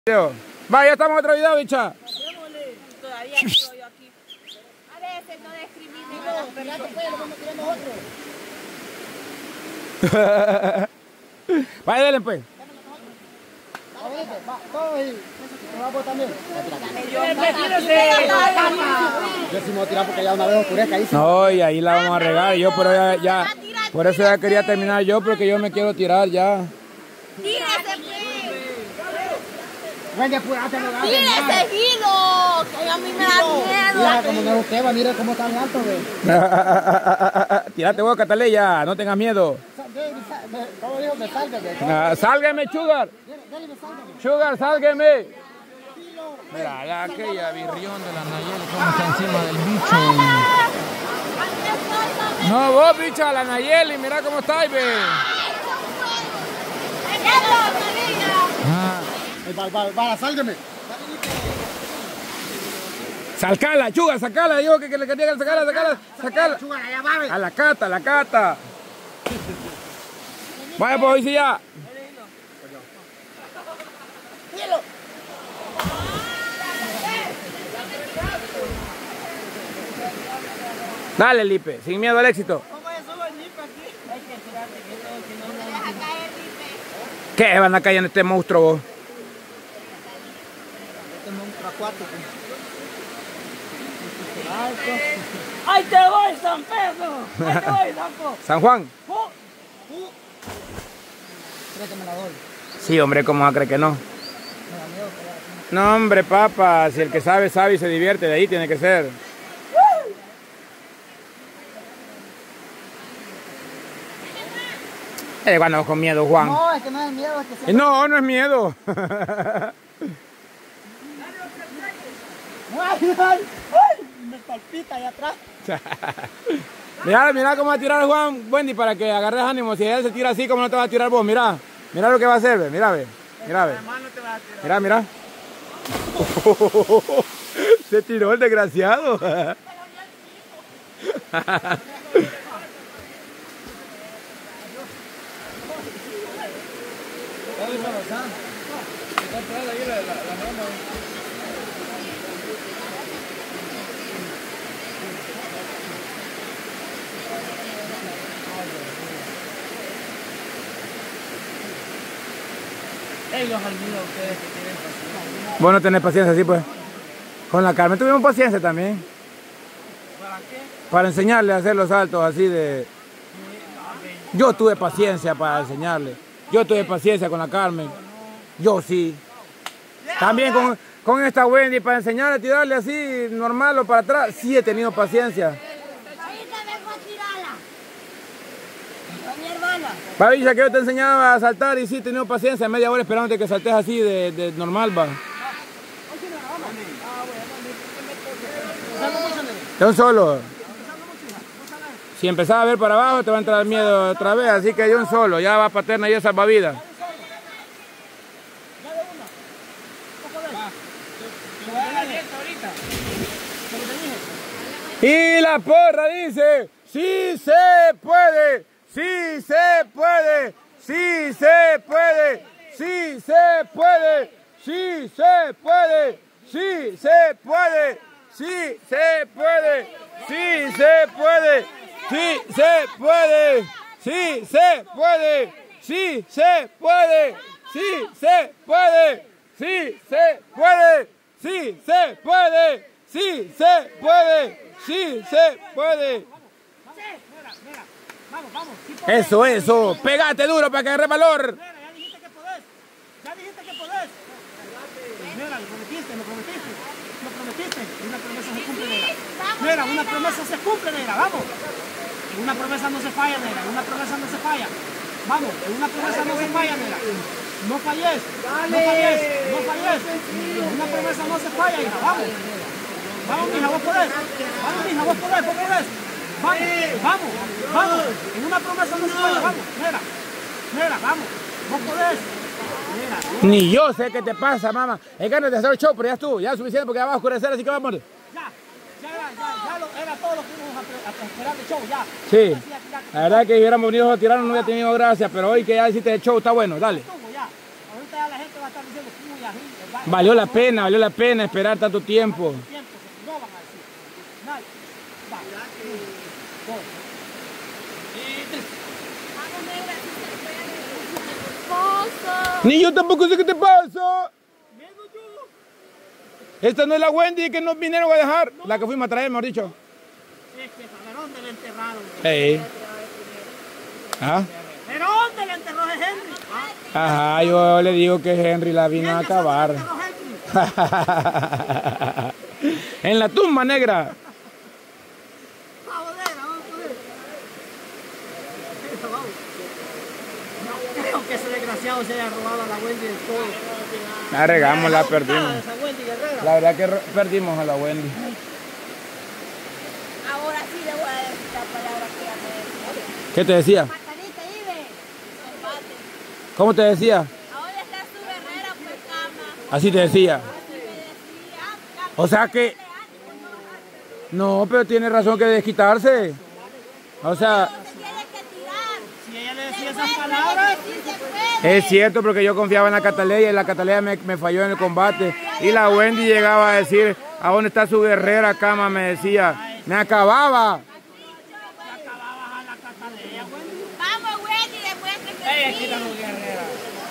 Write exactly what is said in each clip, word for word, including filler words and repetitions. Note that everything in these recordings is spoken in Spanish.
Va, ya estamos en otro video, bicha. Todavía sigo yo aquí. A veces no discriminen a las personas. Vaya, denle pues. Yo sí me voy a tirar porque ya una vez oscurezca ahí. No, y ahí la vamos a regar. Yo, pero ya, ya, por eso ya quería terminar yo, porque yo me quiero tirar ya. ¡Tírese, Vende, apurate, no gases. ¡Tírese, Guido! Que a mí me da miedo. Mira, como no es usted, va, mira cómo está en alto, ve. Tírate vos, Cataleya, no tengas miedo. ¿Cómo dijo que sálgame? Ah, sálgame, Sugar. Sugar, sálgame. Mira, ya aquella birrión de la Nayeli, cómo está encima del bicho. No, vos, bicha, la Nayeli, mira cómo está, ve. Ah. Va, va, va, sálgame. Sacala, Sugar, sacala, digo que, que le quería sacarla, sacala, sacala. A la cata, a la cata. Vaya, pues hoy sí ya. Dale, Lipe, sin miedo al éxito. ¿Qué van a caer en este monstruo vos? Este monstruo acuático. ¡Ahí te voy, San Pedro! ¡Ahí te voy, Sanco! ¿San Juan? ¿Crees que me la doy? Sí, hombre, ¿cómo va a creer que no? No, hombre, papá, si el que sabe, sabe y se divierte, de ahí tiene que ser. Eh, cuando con miedo, Juan. No, es que no es miedo, es que se... No, no es miedo. ¡Ay, ay! ¡Ay! Me palpita allá atrás. Mira, mira cómo va a tirar Juan Wendy para que agarres ánimo. Si él se tira así, ¿cómo no te va a tirar vos? Mira, mira lo que va a hacer, ve. Mira, ve. Mira, ve. Mira, mira. Se tiró el desgraciado. Ellos han ido a ustedes que tienen paciencia. Vos no tenés paciencia, sí, pues. Con la Carmen tuvimos paciencia también. ¿Para qué? Para enseñarle a hacer los saltos así de... Yo tuve paciencia para enseñarle. Yo tuve paciencia con la Carmen. Yo sí. También con, con esta Wendy para enseñarle a tirarle así normal o para atrás. Sí he tenido paciencia. Ahorita vengo a tirarla. Con mi hermana. Pavilla, que yo te enseñaba a saltar y sí he tenido paciencia. Media hora esperándote que saltes así de, de normal, va. De un solo. Si empezás a ver para abajo te va a entrar el miedo otra vez, así que de un solo, ya va paterna y es salvavidas. Y la porra dice, sí se puede, sí se puede, sí se puede, sí se puede, sí se puede, sí se puede, sí se puede, sí se puede, sí se puede, sí se puede, sí se puede, sí se puede, sí se puede, sí se puede, sí se puede. Sí, se puede. Vamos, vamos. Eso, eso. Pégate duro para que agarre valor. Mira, ya dijiste que podés. Ya dijiste que podés. Mira, lo prometiste, lo prometiste. Lo prometiste. Y una promesa se cumple, negra. Mira, una promesa se cumple, negra. Vamos. En una promesa no se falla, negra. En una promesa no se falla. Vamos, en una promesa no se falla, negra. No falles. No falles. No falles. En una promesa no se falla, hija. Vamos. Vamos, mija, vos podés. Vamos, mija, vos podés, vos podés. Vamos, vamos, vamos. En una promesa no se falla, vamos. Mira, mira, vamos. Vos podés. Mira, Ni yo sé qué te pasa, mamá. Es ganas de hacer el show, pero ya estuvo. Ya es suficiente porque ya va a oscurecer, así que vamos. ya, ya era, ya, ya lo, era todo lo que íbamos a, a esperar del show, ya. Sí. La verdad es que si hubiéramos venido a tirar no hubiera tenido gracia, pero hoy que ya hiciste el show está bueno, dale. Ya. Ahorita ya la gente va a estar diciendo, uy, así, Valió la pena, valió la pena esperar tanto tiempo. Tiempo, no van a decir. Nadie. Va. Dos. Y tres. Vamos, negra, si se puede. Esposo. Ni yo tampoco sé qué te pasa. Menos yo. Esta no es la Wendy que nos vinieron a dejar. La que fuimos a traer, mejor dicho. Es que, ¿pero dónde le enterraron? Ey. ¿Ah? ¿Pero dónde le enterró a Henry? ¿Ah? Ajá, yo le digo que Henry la vino a acabar. En la tumba negra. No creo que ese desgraciado se haya robado a la Wendy del todo. La regamos, la perdimos. Esa Wendy Guerrera. La verdad que perdimos a la Wendy. Ahora sí le voy a decir la palabra que ella me decía. ¿Qué te decía? Margarita, Ibe. Combate. ¿Cómo te decía? Ahora está su guerrera, pues cama. Así te decía. Así me decía. O sea que... No, pero tiene razón que desquitarse. O sea... Te tienes que tirar. Si ella le decía esas palabras, Sí se puede. Es cierto, porque yo confiaba en la Cataleya y la Cataleya me, me falló en el combate. Y la Wendy llegaba a decir, ¿a dónde está su guerrera, cama? Me decía, me acababa. acababas a la Cataleya, Wendy. Vamos, Wendy, demuestre que Ella sí. quita los guerreras.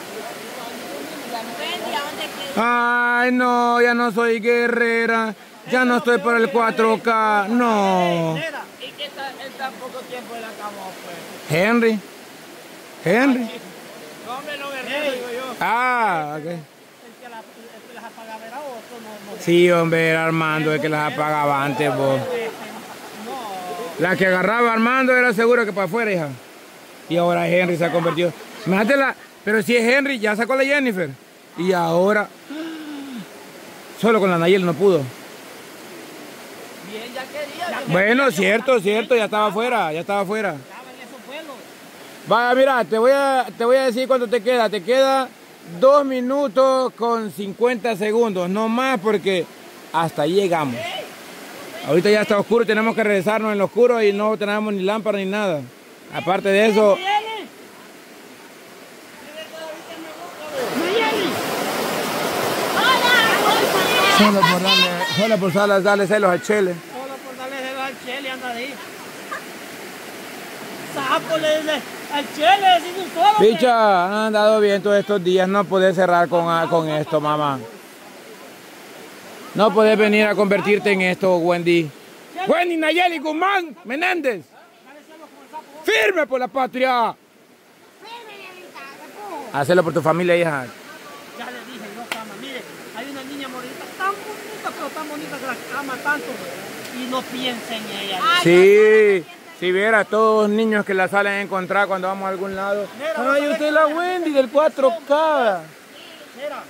Wendy, ¿a dónde quedó? Ay, no, ya no soy guerrera. Ya no estoy por el cuatro K. No. Mira, y que ta- en tan poco tiempo él acabó, pues. Henry. Henry. Hombre, los guerreros, digo yo. Ah, ok. El que, la, el que las apagaba era otro, no, no. Sí, hombre, era Armando el que las apagaba antes, vos. No. La que agarraba a Armando era seguro que para afuera, hija. Y ahora Henry se ha convertido. Imagínate la... Pero si es Henry, ya sacó a la Jennifer. Y ahora... Solo con la Nayel no pudo. Bien, ya quería. Bueno, cierto, cierto, ya estaba afuera, ya estaba afuera. Estaban esos vuelos. Vaya, mira, te voy a, te voy a decir cuánto te queda. Te queda dos minutos con cincuenta segundos, no más porque hasta ahí llegamos. Ahorita ya está oscuro, tenemos que regresarnos en lo oscuro y no tenemos ni lámpara ni nada. Aparte de eso... Solo por darle, solo por darle, darle celos al Chele. Solo por darle dedo al Chele, anda ahí. Sapo le dice al Chele, sin un solo. Bicha, han andado bien todos estos días, no podés cerrar con, con esto, mamá. No podés venir a convertirte en esto, Wendy. Wendy Nayeli Guzmán Menéndez. Firme por la patria. Hacelo por tu familia, hija. Ya le dije yo, cama, mire, hay una niña morenita tan bonita, pero tan bonita que la ama tanto. Y no piensa en ella. Sí, si viera a todos los niños que la salen a encontrar cuando vamos a algún lado. Ay, usted es la Wendy del cuatro K. Mira.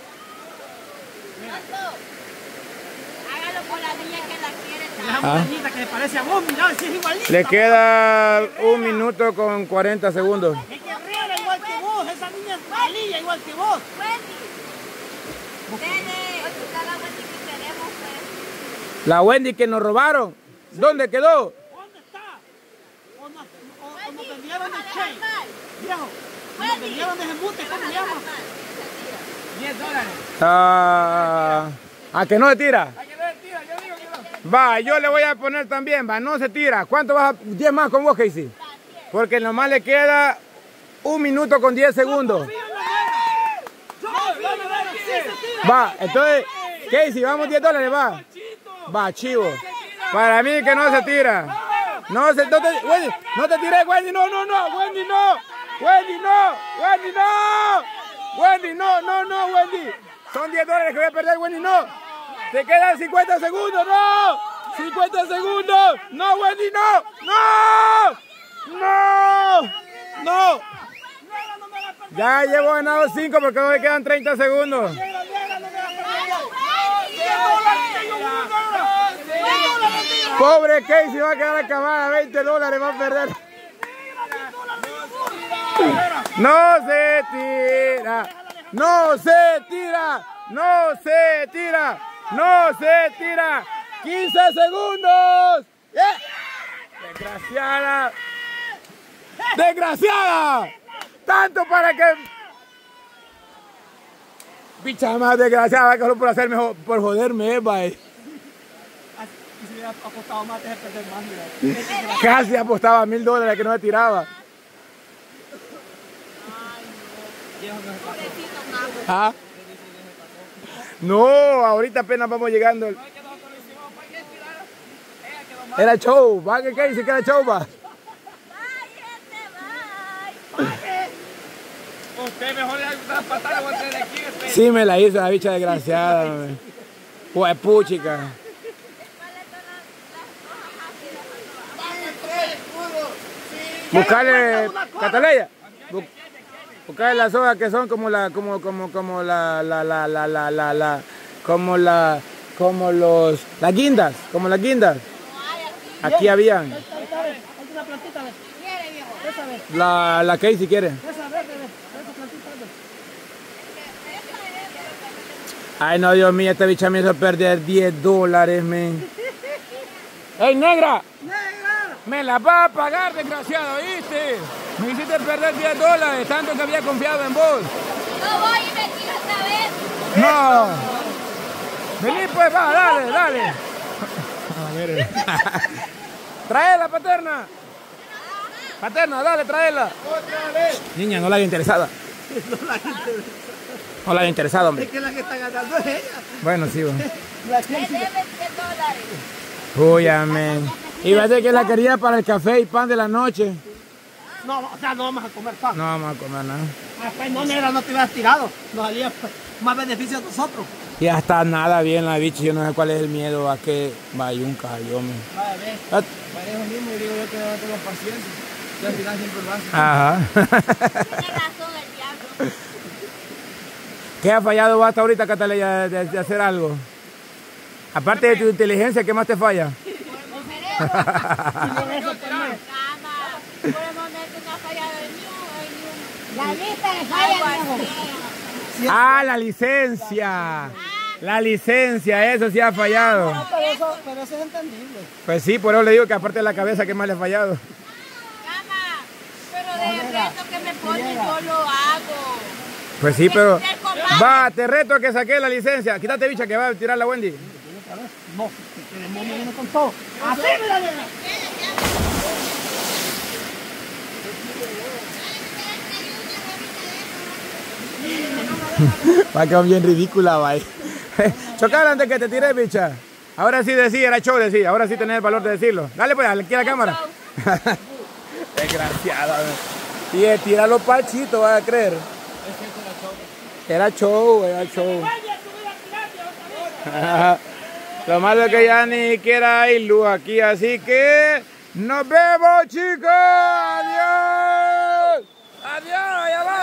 Hágalo por la niña que la quiere Una tanto. morenita que le parece a vos, mirá, si es igualita. Le queda un minuto con cuarenta segundos. Es guerrera igual que vos, esa niña es malilla igual que vos. Wendy. Nene. Está la Wendy que queremos, pues. La Wendy que nos robaron, ¿dónde quedó? ¿Dónde está? O nos, o, o nos vendieron el Che. Viejo, o nos vendieron ese mute, ¿cómo se llama? diez dólares. Ah, ¿a que no se tira? ¿A que no se tira? Yo digo que no. Va, yo le voy a poner también, va, no se tira. ¿Cuánto vas a...? diez más con vos, Casey. Porque nomás le queda un minuto con diez segundos. Va, entonces, Casey, vamos diez dólares, va. Va, chivo. Para mí que no se tira. No se, no te, Wendy, no te tiré, Wendy, no, no, no, Wendy, no. Wendy, no, Wendy, no. Wendy, no, no, no, Wendy. Son diez dólares que voy a perder, Wendy, no. Te quedan cincuenta segundos, no. cincuenta segundos. No, Wendy, no. No. No. No. Ya llevo ganado cinco porque hoy quedan treinta segundos. Pobre Casey va a quedar acabada, veinte dólares va a perder. No se tira, no se tira, no se tira, no se tira. quince segundos. Yeah. Desgraciada. Desgraciada. Tanto para que... Picha más desgraciada, que solo por hacerme, jo- por joderme, bye. Y si hubiera apostado más, te perder más, mira. Casi apostaba mil dólares que no me tiraba. ¿Ah? No, ahorita apenas vamos llegando. Era show, va que qué dice que era show, va. Usted mejor le da una patada o de aquí. Sí me la hizo la bicha desgraciada, mami. Pues puchica. Buscarle, Cataleya, bu- buscarle las hojas que son como la, como, como, como la, la, la, la, la, la, la, como la, como los, las guindas, como las guindas. Aquí habían. Hay una plantita, ve. Esa, ve. La, la que si quiere. Esa verde, ve. Esa plantita, ve. Ay, no, Dios mío, esta bicha me hizo perder diez dólares, men. ¡Ey, negra! ¡Negra! Me la va a pagar, desgraciado, ¿viste? Me hiciste perder diez dólares, tanto que había confiado en vos. No voy y me tiro esta vez. No. Vení, pues, va, dale, dale. Traela, paterna. Paterna, dale, traela. Niña, no la haya interesada. No la haya interesado, hombre. Es que la que está ganando es ella. Bueno, sí, bueno. La que Me debe cien dólares. Uy, amén. Iba a decir que la quería para el café y pan de la noche. No, o sea, no vamos a comer pan. No vamos a comer nada. Ah, pues no, negra, no te hubieras tirado. Nos haría pues, más beneficio a nosotros. Y hasta nada bien la bicha, yo no sé cuál es el miedo a que vaya un cayó, me. Vaya, ve. Ah, Parejo mismo y digo yo que no tengo paciencia. Y al final siempre lo hace. ajá. Tiene razón el diablo. ¿Qué ha fallado vos hasta ahorita, Cataleya, de, de hacer algo? Aparte de tu inteligencia, ¿qué más te falla? Cama. Por el momento no ha fallado el new. La lista le falla. Ah, la licencia. La licencia, eso sí ha fallado. No, pero eso, pero eso es entendible. Pues sí, por eso le digo que aparte de la cabeza, ¿qué más le ha fallado? Cama. Pero de resto que me pone yo lo hago. Pues sí, pero... Va, te reto a que saque la licencia. Quítate, bicha, que va a tirar la Wendy. No, que el demonio viene con todo. Así, mira, negra. Va a quedar bien ridícula, va. Chocar antes que te tires, bicha. Ahora sí decía, era show decir. Ahora sí tenés el valor de decirlo. Dale pues, aquí a la cámara. Desgraciada. Y eh, tira los pachitos, vas a creer. Era show, era show. Lo malo es que ya ni siquiera hay luz aquí, así que nos vemos, chicos. Adiós. Adiós, allá va.